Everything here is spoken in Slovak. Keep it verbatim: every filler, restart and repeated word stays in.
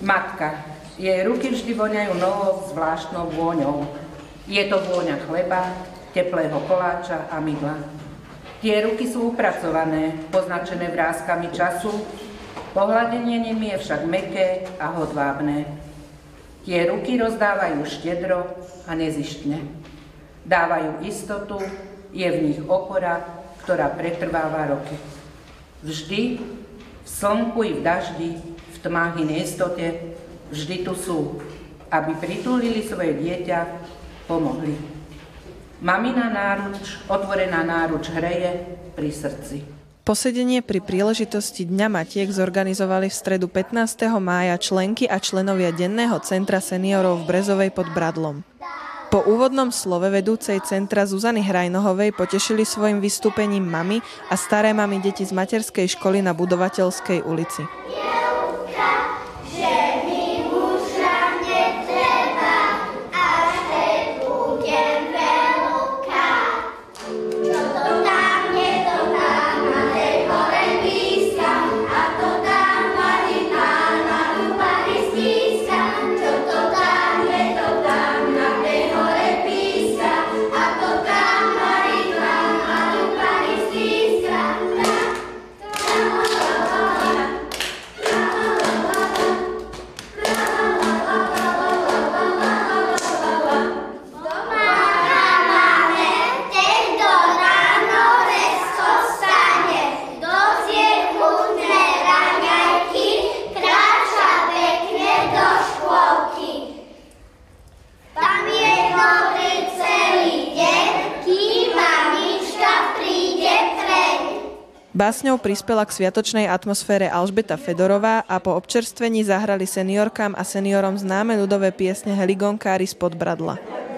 Matka. Jej ruky vždy voňajú novou zvláštnou vôňou. Je to vôňa chleba, teplého koláča a mydla. Tie ruky sú upracované, poznačené vráskami času, pohľadenie nimi je však mäkké a hodvábne. Tie ruky rozdávajú štedro a nezištne. Dávajú istotu, je v nich opora, ktorá pretrváva roky. Vždy, v slnku i v daždi, v tmách i neistote, vždy tu sú, aby pritúlili svoje dieťa, pomohli. Mamina náruč, otvorená náruč hreje pri srdci. Posedenie pri príležitosti Dňa matiek zorganizovali v stredu pätnásteho mája členky a členovia Denného centra seniorov v Brezovej pod Bradlom. Po úvodnom slove vedúcej centra Zuzany Hrajnohovej potešili svojim vystúpením mami a staré mami deti z materskej školy na Budovateľskej ulici. Básňou prispela k sviatočnej atmosfére Alžbeta Fedorová a po občerstvení zahrali seniorkám a seniorom známe ľudové piesne Heligonkári z Podbradla.